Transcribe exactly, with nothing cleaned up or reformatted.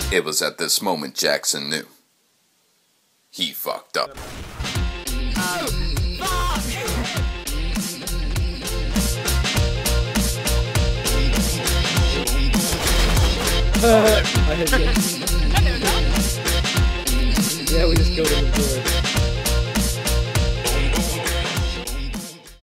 It was at this moment Jackson knew. He fucked up. I hit you. Yeah, we just killed him before.